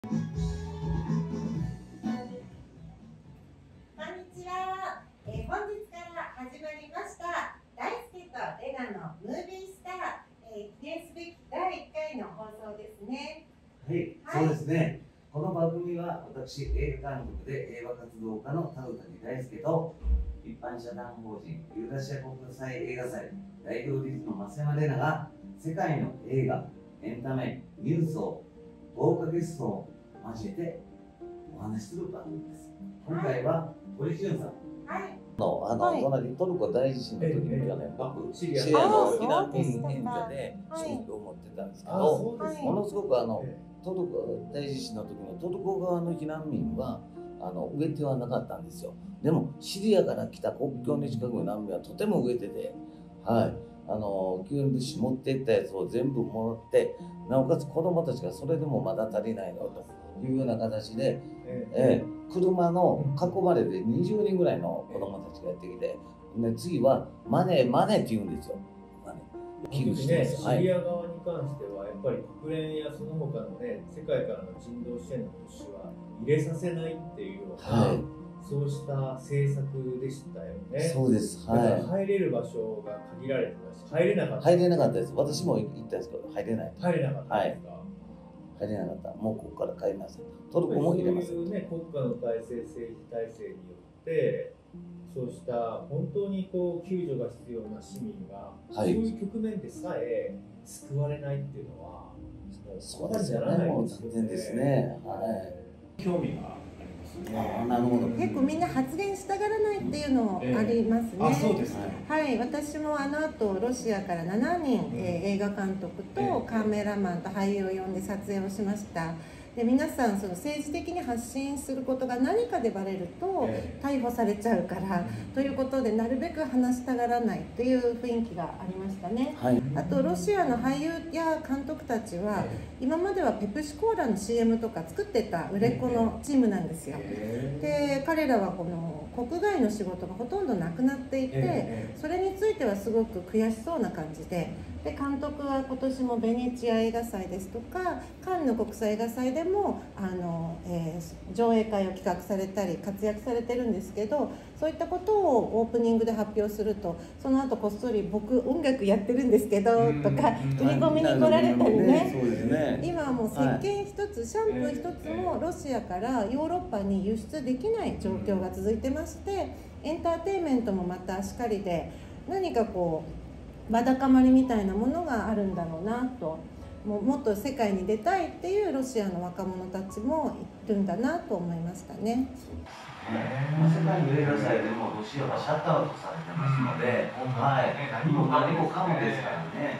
本日から始まりました大輔とレナのムービースター、記念すべき第1回の放送ですね。 はい、そうですね。この番組は私、映画監督で映画活動家の田口大輔と一般社団法人ユーラシア国際映画祭代表理事の増山玲奈が世界の映画、エンタメ、ニュースを豪華ゲストを交えてお話しする番組です。今回は堀潤さん。 隣トルコ大地震の時に去年僕シリアの避難民援助で仕事を持ってたんですけど、ものすごくトルコ大地震の時のトルコ側の避難民は飢えてはなかったんですよ。でもシリアから来た国境に近くの難民はとても飢えてて、救援物資持っていったやつを全部もらって、なおかつ子どもたちがそれでもまだ足りないのというような形で、車の囲まれて20人ぐらいの子どもたちがやってきて、で次はマネって言うんですよ。 シリア側に関してはやっぱり国連やその他のね、世界からの人道支援の物資は入れさせないっていうような、そうした政策でしたよね。 そうです。 だから入れる場所が限られてたし、入れなかったです。私も行ったんですけど入れなかったですか。入れなかった。もうここから帰ります。トルコも入れます。 そういうね、国家の体制、政治体制によってそうした本当に救助が必要な市民が、そういう局面でさえ救われないっていうのはそうですよね。もう残念ですね。 興味がなるほど。 結構みんな発言したがらないっていうのもありますね。 そうですね。 はい、私も後ロシアから7人、映画監督とカメラマンと俳優を呼んで撮影をしました。で皆さんその政治的に発信することが何かでバレると逮捕されちゃうから、ということでなるべく話したがらないという雰囲気がありましたね。あとロシアの俳優や監督たちは今まではペプシコーラの CM とか作ってた売れっ子のチームなんですよ。で彼らはこの国外の仕事がほとんどなくなっていて、それについてはすごく悔しそうな感じで、監督は今年もベネチア映画祭ですとかカンヌ国際映画祭でも上映会を企画されたり活躍されてるんですけど、そういったことをオープニングで発表すると、その後こっそり僕音楽やってるんですけどとか売り込みに来られたりね。今はもう石鹸一つ、シャンプー一つもロシアからヨーロッパに輸出できない状況が続いてまして、エンターテインメントもまたしっかりで、何かわだかまりみたいなものがあるんだろうなと、もっと世界に出たいっていうロシアの若者たちもいるんだなと思いましたね。 世界の映画祭でもロシアはシャットアウトされてますので、何もかもですからね。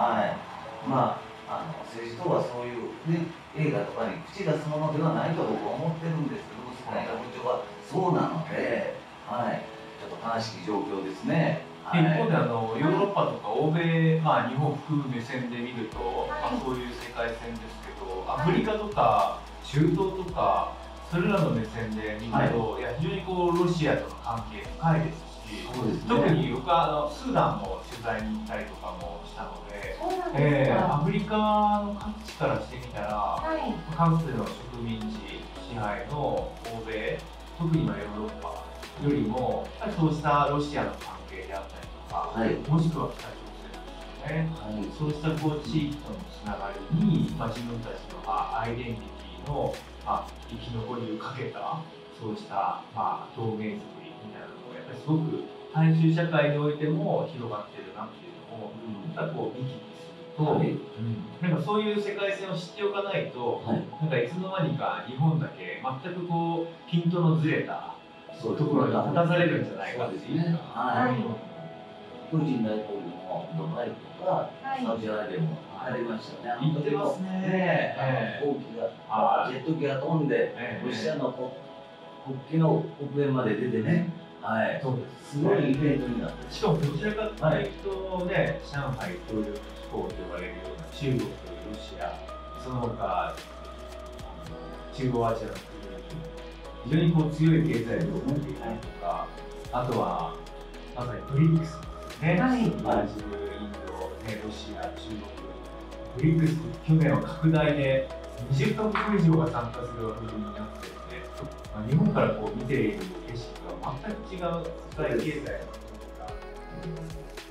政治とはそういう、映画とかに口出すものではないと僕は思ってるんですけど、世界の部長はそうなので、ちょっと悲しい状況ですね。 一方でヨーロッパとか欧米、日本を含む目線で見ると、そういう世界線ですけど、アフリカとか中東とかそれらの目線で見ると、非常にロシアとの関係深いですし、特に僕はスーダンも取材に行ったりとかもしたので、アフリカの各地からしてみたら、かつての植民地支配の欧米、特にヨーロッパよりもそうしたロシアの関係であったりとか、もしくは北朝鮮ですよね、そうした地域とのつながりに、自分たちのアイデンティティの生き残りをかけたそうした同盟作りみたいなのがやっぱりすごく大衆社会においても広がってるなっていうのを見聞きすると、なんかそういう世界線を知っておかないと、なんかいつの間にか日本だけ全くピントのずれたところに立たされるんじゃないかっていうか。 プーチン大統領もドバイとかサウジアラビアも入りましたね。 行ってますね。 飛行機がジェット機が飛んでロシアの国旗の国連まで出てね、すごいイベントになって、 しかもどちらかというとね、上海協力機構と呼ばれるような中国、ロシア、その他中央アジアの国々、非常に強い経済力を持っていたりとか、あとはまさにブリックスですね、ブラジル、インド、ロシア、中国、ブリックス去年は拡大で 20カ国以上が参加する枠組みになっていて、日本からこう見ている景色が全く違う世界経済のことが